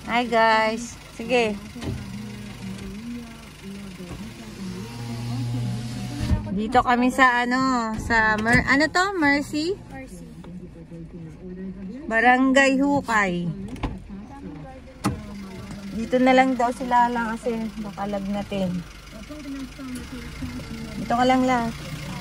Hi guys. Sige. Dito kami sa ano to? Mercy? Barangay Hukay. Dito na lang daw sila lang kasi nakalag natin. Dito ka lang lang.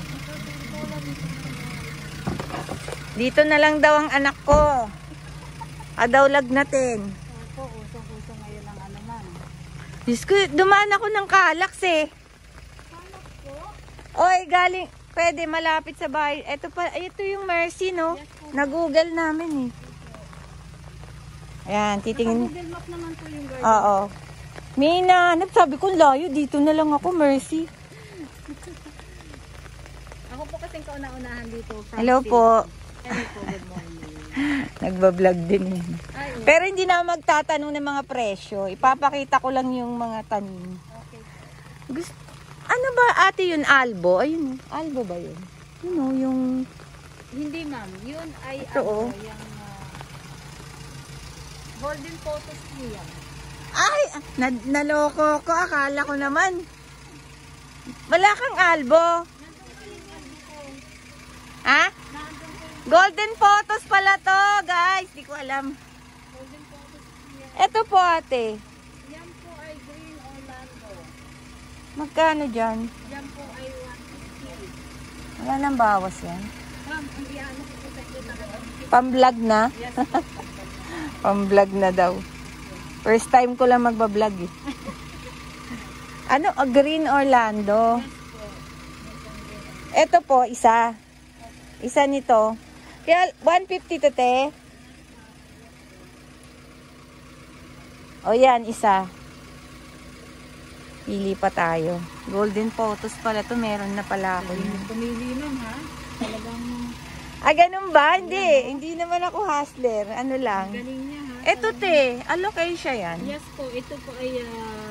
Dito na lang daw ang anak ko. Adawlag natin. Uso ngayon ang ano man. Diyos ko, dumaan ako ng Calax eh. Calax po? Oy, galing, pwede malapit sa bahay. Ito yung Mercy, no? Yes, na-google namin eh. Ayan, titingin. Google Map naman po yung garden. Oo. May nahanap, sabi ko layo, dito na lang ako, Mercy. Ako po kasing kauna-unahan dito. Hello po. Hello po, good morning. Nagbablog din yan. Ay, Pero hindi na magtatanong ng mga presyo. Ipapakita ko lang yung mga tanim. okay. Ano ba ate yun? Albo? Ayun. Albo ba yun? Yun o, yung... Hindi ma'am, yun ay Ito, oh. yung golden photos niya. Ay! Naloko ko. Akala ko naman. Wala kang albo. Ha? Golden photos pala to, guys. Di ko alam. Golden photos niya. Ito po ate. Yan po ay green Orlando. Magkano dyan? Yan po ay 150. Wala nang bawas yan. Ma'am, ang iano ko po sa inyo talaga. Pamblog na? Yes. Pamblog na daw. First time ko lang magbablog eh. Ano? Green Orlando. Ito po, isa. Isa nito. Kaya 150 to te. O yan, isa. Pili pa tayo. Golden photos pala to. Meron na pala ako yun. Pumili lang ha. Talagang Ganun ba? Hindi. Hindi naman ako hustler. Ano lang. galing niya ha. Ito te. Alocasia yan. Yes po, ito po ay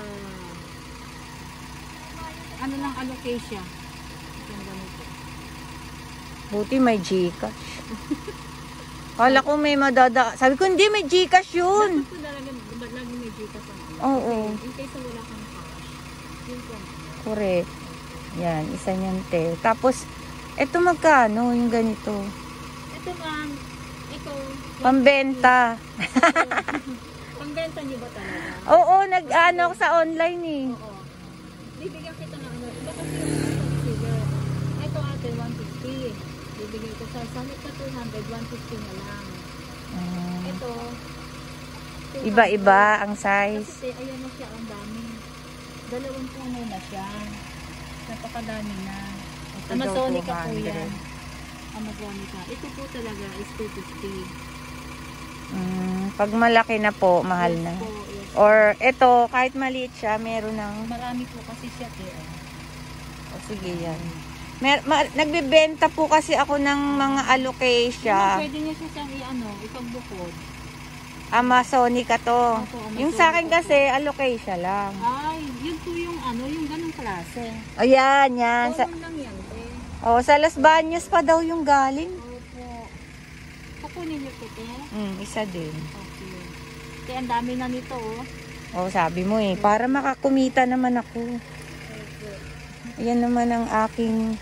ano lang alocasia. Itong ganito. Buti may Gcash. Kala ko may Sabi ko hindi, may Gcash yun. Dapat po lagi may Gcash ang ano. Oo. In case na wala kang cash. Yun po. Correct. Yan, isa niyan te. Tapos, eto magkano yung ganito? Ito ma'am, ito. Pambenta. Pangbenta niyo ba talaga? Oo, nag-ano ako sa online eh. Oo. Bibigyan kita ng ano. Iba kasi yung consider. Ito ate, 150. Bibigyan ko sa summit na 200, 150 na lang. Ito, 200. Iba-iba ang size. Kasi ayan na siya, ang dami. Dalawang puno na siya. Napakadami na. Amazonica po yan. Amazonica. Ito po talaga is 250. Pag malaki na po, mahal na. Yes po, yes. Or ito, kahit maliit siya, meron ng... Marami po kasi siya kaya. O sige yan. Nagbebenta po kasi ako ng mga alocasia. Pwede niya siya siyang ipagbukod. Amazonica to. Opo, Amazonica Yung sa akin po. kasi alocasia lang. Ay, yun po yung yung ganong klase. Ayan, yan. Common lang yan, eh. Sa Las Bañas pa daw yung galing. Opo. Kukunin niyo po, Isa din. Okay. Kaya ang dami na nito, Sabi mo eh. Para makakumita naman ako. Opo. Ayan naman ang aking...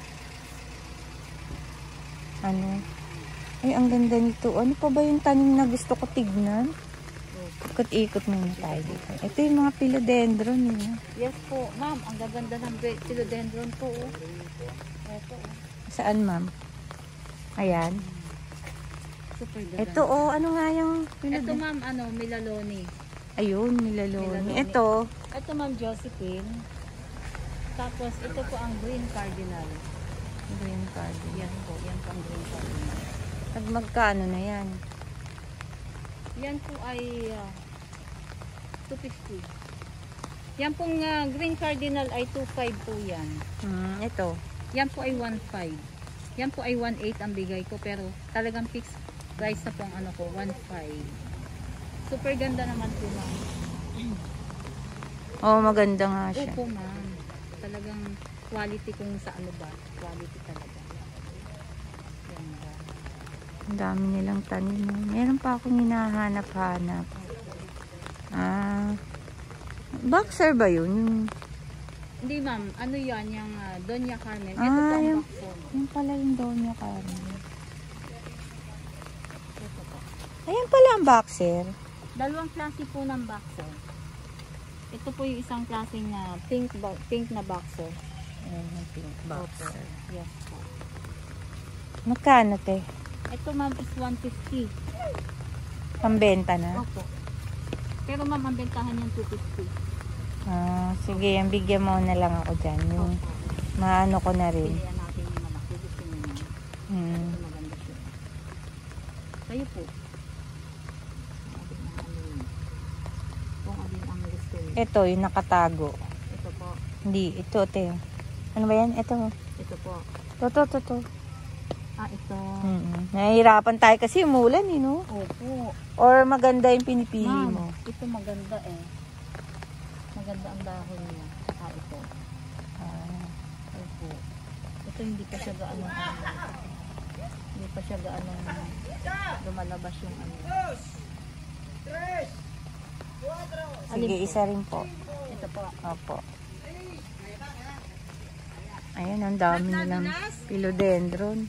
Ay, ang ganda nito. Ano pa ba yung tanim na gusto ko tignan? Ikot-ikot muna tayo dito. Ito yung mga philodendron eh. Yes po, ma'am. Ang gaganda ng philodendron po. Ito. Saan, ma'am? Ayan. Super ganda. Ito, ano nga yung Ito, philodendron? ma'am, Milaloni. Ayun, milaloni. Milaloni. Ito. Ito, ma'am, Josephine. Tapos, ito po ang green cardinal. Green cardinal. Yan po, yan po ang green cardinal. Pag magkano na yan? Yan po ay 250. Yan pong green cardinal ay 25 po yan. Ito. Yan po ay 15. Yan po ay 18 ang bigay ko, pero talagang fixed price na po ang ano ko, 15. Super ganda naman po, ma'am. Maganda nga siya. Opo, ma'am. Talagang quality kung sa ano ba. Quality talaga. Ganda. Ang dami nilang tanim. Meron pa akong hinahanap-hanap. Ah. Boxer ba yun? Yung... Hindi ma'am, ano yan, yung Doña Carmen. Ito Ah, po ang yung, boxer. yung pala yung Doña Carmen. Ito po. Ayan pala ang boxer. Dalawang klase po ng boxer. Ito po yung isang klaseng pink na boxer. Ayan yung pink Opo. Yes po. Magkano te? Ito ma'am is 150. Pambenta na? Opo. Pero ma'am, ang bentahan niyang 250. Ah, sige, ang bigyan mo na lang ako dyan. Yung Opo. maano ko na rin. Pilihan natin yung malaki. Gusto niyo yan. Ito maganda siya. Kayo po. Kung alin ang gusto niyo. Ito, yung nakatago. Ito po. Hindi, ito te. Ano ba yan? Ito. Ito po. To. Ah, ito. Nahihirapan tayo kasi umulan eh, no? Opo. Or maganda yung pinipili mo. Ma'am, ito maganda eh. Maganda ang dahon niya. Ah, ito. Opo. Ito hindi pa siya gaano. Hindi pa siya gaano lumalabas yung ano. Sige, isa rin po. Ito po. Opo. Ayan, ang dami nilang philodendron.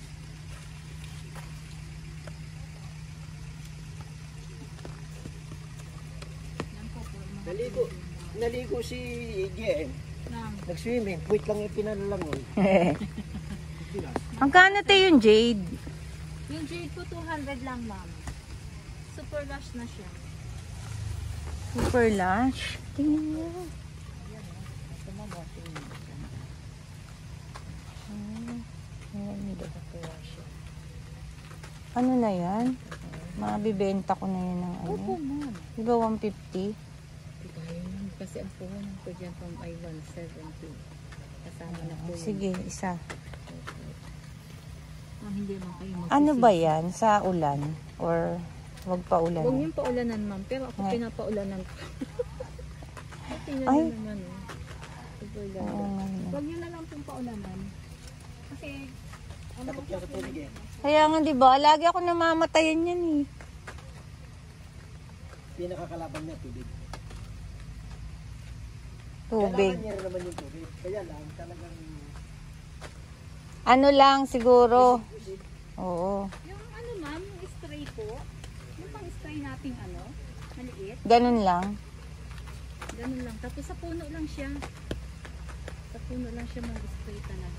Naligo si JM. Nag-swimming. Wait lang yung pinalalangon. Magkano tayo yung jade? Yung jade po 200 lang ma'am. Super lush na siya. Super lush. Tingnan mo. Ito mo ba? Ano na yan? Mabibenta ko na yan ng ano. Opo ma'am. Di ba 150? Kasi ang puhunan ko dyan from I 170. Kasama na po yun. Sige, isa. Hindi mo kayo Ano ba yan? Sa ulan? Or wag pa ulan? Huwag niyong paulanan ma'am. Pero ako Ay. pinapaulanan ko. Tingnan Ay. niyo naman oh. Super ganda. Oo nga naman. Huwag niyo na lang pong paulanan. Kasi ano Takot ka sa tubig eh. Kaya nga di ba, lagi ako namamatayan yan eh. Pinakakalaban niya tubig. Tubig. Kailangan niya rin naman yung tubig. Kaya lang talagang Ano lang siguro. Oo. yung ano ma'am, yung spray po, yung pang spray natin ano, maliit, Ganun lang. ganun lang. Tapos sa puno lang siya. Sa puno lang siya mag-spray talaga.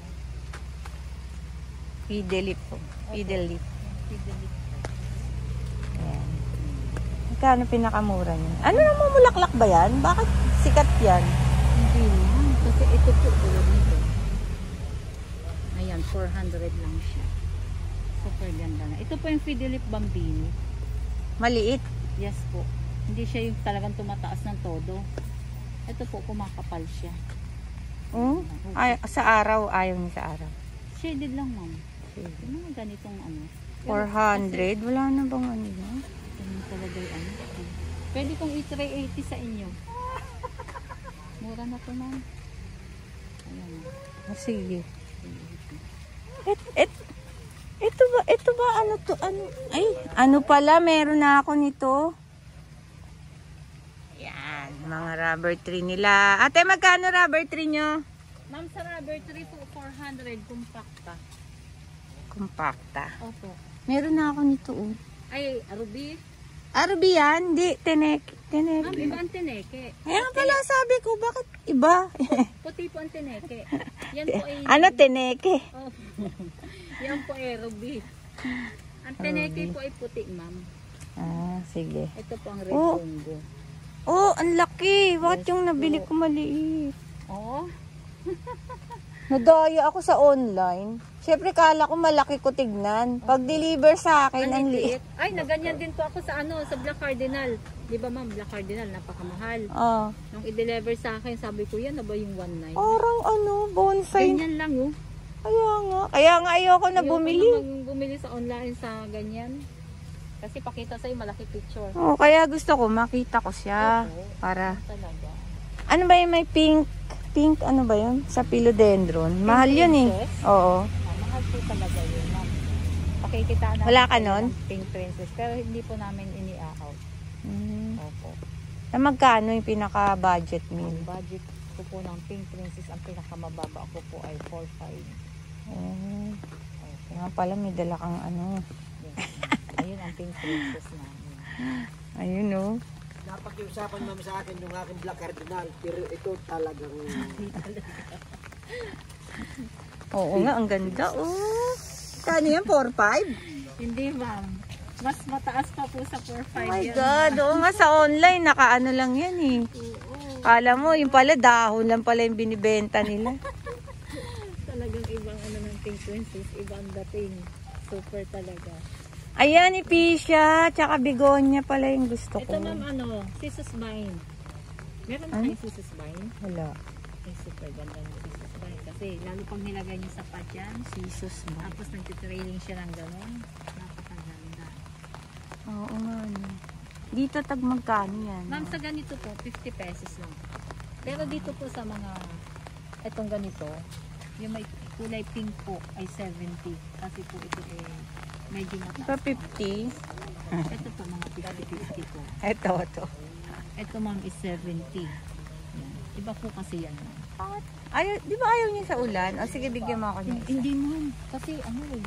Fidelip po. Fidelip. Fidelip. Ayan. Magkano pinakamura niya? Ano naman mulaklak ba yan? Bakit sikat yan? Hindi ma'am, kasi ito po tulad nito. Ayan, 400 lang siya. Super ganda na. Ito po yung Fidelip Bambini. Maliit. Yes po. Hindi siya yung talagang tumataas ng todo. Ito po, kumakapal siya. Oh? Ay, sa araw, ayaw niya sa araw. Shaded lang ma'am. Yung mga ganitong ano. 400? Wala na bang ano na? Ganun talaga yung ano. Pwede kong i-try 80 sa inyo. Mura na to ma'am. Ayan. Sige. Ito ba ano to? Ano? Ay, ano pala, meron na ako nito. Yan, mga rubber tree nila. Ate, magkano rubber tree nyo? Ma'am, sa rubber tree po, 400 compacta. Compacta. Opo. Meron na ako nito. Oh. Ay, Ruby. Arabi yan? Di, teneke. Ma'am, iba ang tineke. Kaya nga pala sabi ko, bakit iba? Puti po ang tineke. Yan po ay... Ano, teneke? Oh. Yan po ay Ruby. Ang tineke po ay puti, ma'am. Ah, sige. Ito po ang red Oh. bongo. Oh, ang laki. Bakit yung nabili ko maliit? Oh. Nadaya ako sa online. Siyempre, kala ko malaki ko tignan. Pag-deliver sa akin, ang liit. Ay, naganyan din po ako sa ano, sa Black Cardinal. Di ba ma'am, Black Cardinal, napakamahal. Ah, Nung i-deliver sa akin, sabi ko, yan na ba yung 1.9? parang ano, bonsai. Ganyan lang oh. Kaya nga ayoko na Ayoko bumili. namang bumili sa online sa ganyan. Kasi pakita sa'yo malaki picture. Oh, kaya gusto ko, makita ko siya. Opo. Para, Talaga. ano ba yung may pink, ano ba yun? Sa philodendron. Mahal yun eh. princess? Oo. Mahal po talaga yun, ma'am. Pakikita namin Wala ka kayo nun? ng Pink Princess. Pero hindi po namin ini-out. Mm. Opo. Na magkano yung pinaka-budget meal? Ang budget ko po ng Pink Princess, ang pinakamababa ko po ay 4.5. Oh. Nga pala, may dala kang ano. Ayun ang Pink Princess namin. Ayun oh. Napakiusapan mami sa akin yung aking Black Cardinal, pero ito talagang Oo nga, ang ganda oh. Kano yan? 4-5? Hindi ma'am. Mas mataas pa po sa 4.5 Oh my yan. God. Oo nga, sa online, nakaano lang yan eh. Oo. Kala mo, yung pala, dahon lang pala yung binibenta nila. Talagang ibang ano ng Pink Princess, ibang dating. Super talaga. Ayan, Ipisha, tsaka Bigonya pala yung gusto ko. Ito ma'am ano, Sisus Vine. Meron na kayong Sisus Vine? Wala. Ay, super ganda ng Sisus Vine. Kasi lalo pang nilagay niyo sa pad yan. Jesus ba? Tapos nagtitrailing siya ng gano'n. Napakaganda. Oo nga. No. Dito tag magkano yan? Ma'am, sa ganito po, 50 pesos lang. Pero dito po sa mga, etong ganito, yung may kulay pink po ay 70. Kasi po ito medyo Ito mataas. 50. Ito po mga 50-50 po. Ito, ito. Ito ma'am is 70. Yan. Iba po kasi yan. Ayaw, di ba ayaw niya sa ulan? O sige, bigyan mo ako niya. Hindi ma'am. Kasi ano eh.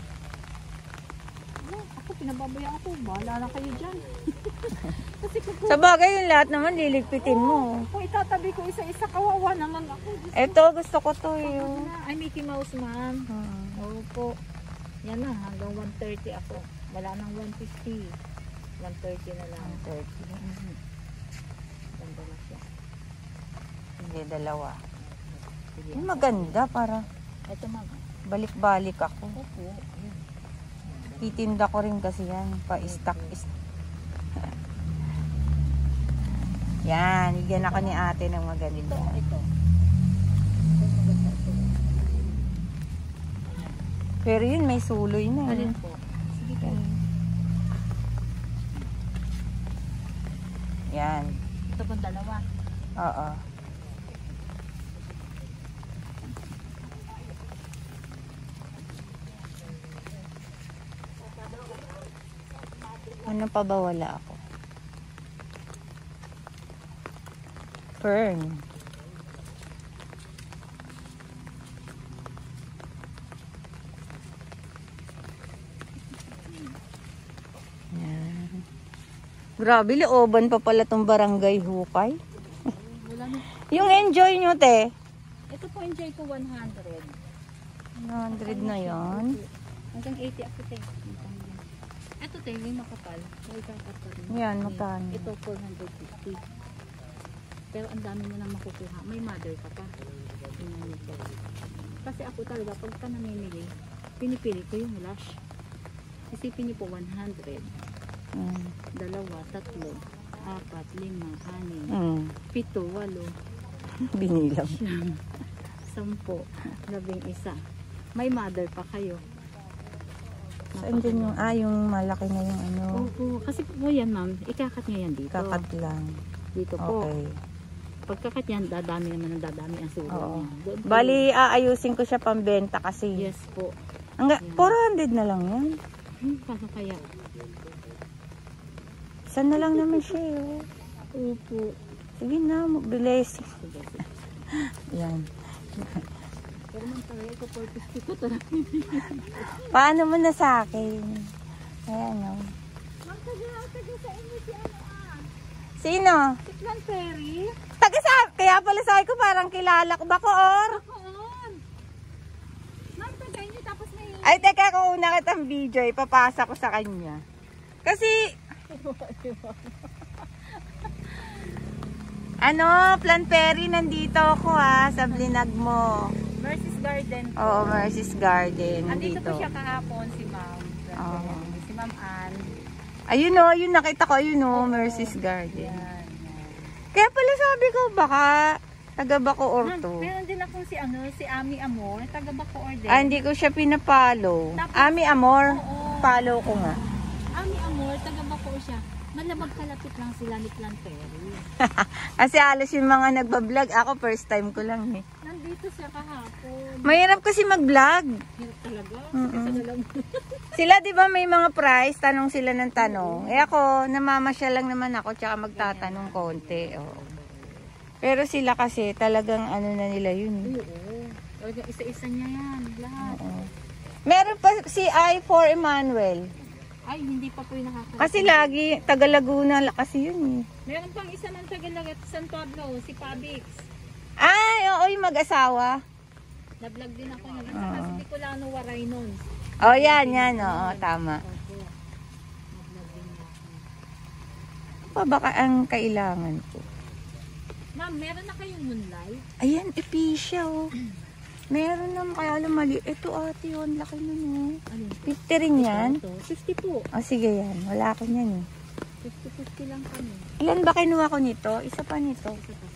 Ako pinababayaan ako. Bahala na kayo dyan. Kasi kung Sa bagay, yung lahat naman liligpitin mo. kung itatabi ko isa-isa, kawawa naman ako. Ito, gusto ko to eh. Oh. Ay, Mickey Mouse ma'am. Hmm. Oo po. Yan na, hanggang 130 ako. Wala nang 150. 130 na lang. 30. Ganda na siya. Hindi, dalawa. Sige. Yung maganda para Ito ma'am. balik-balik ako. Opo. Ayan. Titinda ko rin kasi yan. Pa-stock. Yan, bigyan ako ni ate ng maganda. Ito. Ito maganda ito. Pero yun, may suloy na eh. Alin po? Sige po. Yan. Ito pong dalawa. Oo. Ano pa ba wala ako? Fern. Yan. Grabe, looban pa pala tong barangay Hukay. Wala na. Yung enjoy nyo, te. Ito po enjoy ko 100. 100 na yan. Hanggang 80 ako te. Ito te, may makapal. May kakat pa rin. Yan, magkano? Ito 450. Pero ang dami mo nang makukuha. May mother ka pa. Tingnan nito. Kasi ako talaga, pagka namimili, pinipili ko yung lush. Isipin niyo po 100. Mm. 2, 3, 4, 5, 6, 7, Mm. 8, Binilang. 10, 11. May mother pa kayo. Saan din yung, yung malaki na yung ano, Oo, kasi po yan ma'am, ikakat niya yan dito. kakat lang. Dito po. Okay. Pagkakat yan, dadami naman ang dadami ang sulo Oo. niya. Doon po. Bali, aayusin ko siya pambenta kasi. Yes po. Hangga, 400 na lang yan. Paano kaya? Isa na lang naman siya eh. Oh. Opo. Sige na, bilis. Sige, sige. Yan. Pero man talaga ito 450 ko talaga. Paano mo na sa akin? Ayan o. Ma'am, taga sa inyo si ano Sino? Si Clan Perry? Taga sa, kaya pala sa ko parang kilala ko ba ko or? Bakoon. Ma'am, taga inyo tapos may... Ay, teka, kung una kitang video, ipapasa ko sa kanya. Kasi, ano, Plan Perry, nandito ako sa blinag mo. Mercy's Garden po. Oo, Mercy's Garden. Andito Nandito. po siya kahapon si Ma'am. Oo. Si Ma'am Ann. Ayun o, yun nakita ko, ayun o, Mercy's Garden. Yan. Kaya pala sabi ko, baka taga Bacoor Ma'am, to. meron din akong si Ami Amor, taga Bacoor din. Ah, hindi ko siya pinapalo. Tapos- Ami Amor, Oo. follow ko nga. Ami Amor, taga Bacoor siya. Malabag kalapit lang sila ni Clan Perry. Kasi alas yung mga nagbablog, ako first time ko lang eh. nandito siya kahapon. Mahirap kasi mag-vlog. Hirap talaga. Mm-mm. Kasi lang. Sila, di ba, may mga prize? Tanong sila ng tanong. Eh ako, namamasya lang naman ako, tsaka magtatanong konti. Oo. Pero sila kasi, talagang ano na nila yun. Oo. Talagang isa-isa niya yan. Lahat. Oo. Meron pa si I for Emmanuel. Ay, hindi pa po yung nakakarating. Kasi lagi, taga Laguna kasi yun eh. Meron pang isa ng Tagalagat, San Pablo, si Pabix. Ay, oo, yung mag-asawa. Na-vlog din ako ng isa kasi Bicolano Waray nun. Oh, yan, oo, tama. Opo. Na-vlog din niya ako. Pa baka ang kailangan ko. Ma'am, meron na kayong moonlight? Ayan, episya oh. Meron naman, kaya alam mali. Ito ate, yun, laki nun oh. Ano? 50 rin yan. Ito, 50 po. O sige yan, wala ako niyan eh. 50-50 lang kami. Ilan ba kinuha ko nito? Isa pa nito. Isa pa.